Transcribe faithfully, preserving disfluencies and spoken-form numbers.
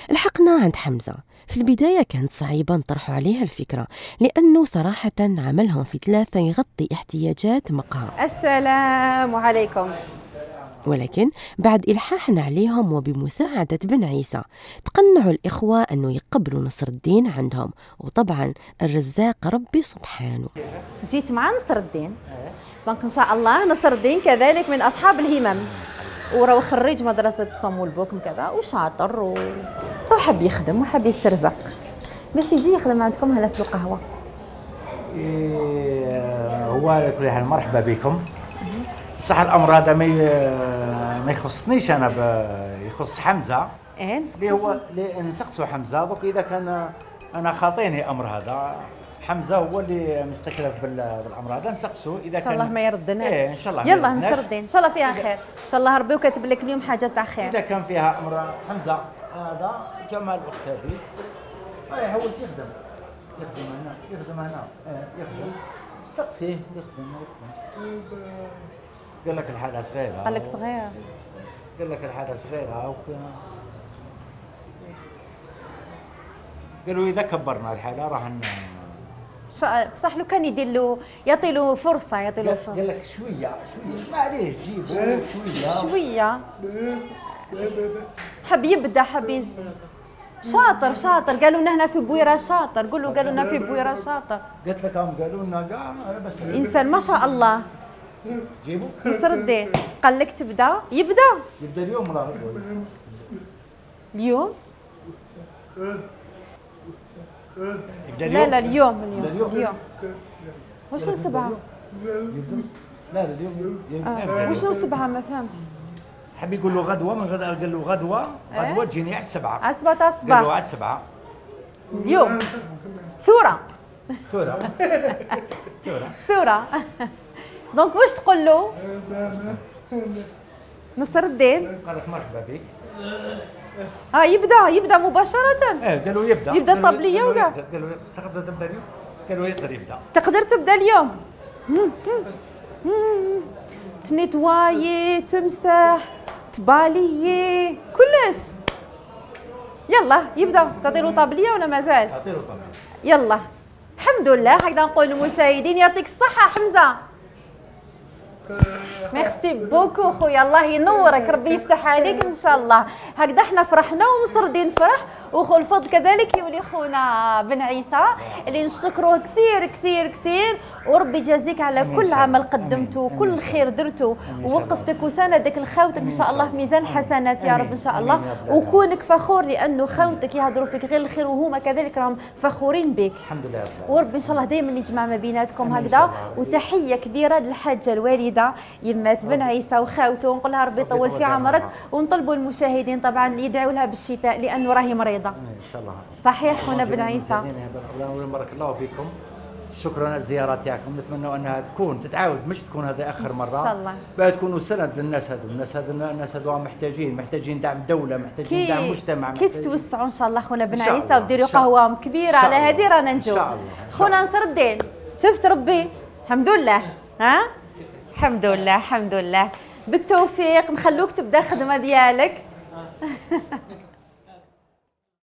لحقنا عند حمزة. في البداية كانت صعيبة نطرح عليها الفكرة، لأنه صراحة عملهم في ثلاثة يغطي احتياجات مقهى. السلام عليكم. ولكن بعد إلحاحنا عليهم وبمساعدة بن عيسى تقنعوا الإخوة أنه يقبلوا نصر الدين عندهم، وطبعا الرزاق ربي سبحانه. جيت مع نصر الدين، دونك إن شاء الله نصر الدين كذلك من أصحاب الهمم، وراه خريج مدرسة الصم والبكم كذا وشاطر و... وحب يخدم وحب يسترزق باش يجي يخدم عندكم هنا في القهوة. إيه هو على كل حال مرحبا بكم. صح الامر هذا ما ما يخصنيش انا، يخص حمزه. ايه اللي هو اللي نسقسوا حمزه دوك اذا كان انا خاطيني امر هذا. حمزه هو اللي مستكلف بالامر هذا، نسقسوا اذا كان ان شاء الله ما يردناش. ايه ان شاء الله يلا نصر الدين ان شاء الله فيها خير، ان شاء الله ربي وكاتب لك اليوم حاجه تاع خير. اذا كان فيها امر حمزه هذا جمال اختي اي هو يخدم يخدم هنا يخدم هنا ايه يخدم سقسيه يخدم ما يخدمش. قال لك الحاله صغيره، قال لك صغير، قال لك الحاله صغيره قالوا اذا كبرنا الحاله راح بصح لو كان يدير له يعطي له فرصه يعطي له فرصه. قال لك شويه شويه معليش جيبوا شويه شويه حب يبدا حب شاطر شاطر. قالوا لنا هنا في بويره شاطر، قولوا قالوا لنا في بويره شاطر. قلت لك هم قالوا لنا كاع بس انسان ما شاء الله. جيبوا نصر الدين قال لك تبدا يبدا يبدا اليوم راه اليوم يبدا لا لا اليوم اليوم اليوم اليوم واش سبعة؟ لا لا اليوم آه. واش سبعة ما فهمت. حب يقول له غدوه من غدا قال له غدوه غدوه تجيني على السبعه على السبعة تاع الصباح قال له على السبعه اليوم ثوره ثوره ثوره ثوره. دونك واش تقول له نصر الدين؟ قال لك مرحبا بك. اه يبدا يبدا مباشره. ايه قالوا يبدا يبدا الطبليه وكاع. قالوا تقدر تبدا اليوم؟ قالوا يقدر يبدا. تقدر تبدا اليوم. تنيتوايي تمسح تباليي كلش. يلا يبدا. تعطي له طابليه ولا مازال؟ تعطي له طابليه. يلا الحمد لله. هكذا نقول للمشاهدين يعطيك الصحه حمزه. ميرسي بوكو خويا، الله ينورك، ربي يفتح عليك ان شاء الله. هكذا احنا فرحنا ونصر الدين فرح، وخو الفضل كذلك يولي خونا بن عيسى اللي نشكروه كثير كثير كثير، وربي يجازيك على كل عمل قدمته وكل خير درته ووقفتك وساندك لخوتك ان شاء الله في ميزان حسنات يا رب ان شاء الله. وكونك فخور لانه خوتك يهضروا فيك غير الخير وهما كذلك راهم فخورين بك. الحمد لله. وربي ان شاء الله دائما يجمع ما بيناتكم هكذا. وتحيه كبيره للحاجه الوالده يمات بن عيسى وخاوته، ونقول لها ربي يطول في عمرك، ونطلبوا المشاهدين طبعا يدعوا لها بالشفاء لانه راهي مريضه. ان شاء الله. صحيح خونا بن عيسى. بارك الله فيكم، شكرا على الزياره تاعكم. نتمنى انها تكون تتعاود، مش تكون هذه اخر مره ان شاء الله. باه تكونوا سند للناس هذو. الناس هذو الناس هذو محتاجين محتاجين دعم دوله، محتاجين دعم مجتمع. كي تتوسعوا ان شاء الله خونا بن عيسى وديروا قهوه كبيره على هذه رانا نجوا. ان شاء الله. خونا نصر الدين شفت ربي الحمد لله. ها الحمد لله الحمد لله. بالتوفيق، نخلوك تبدا خدمه ديالك.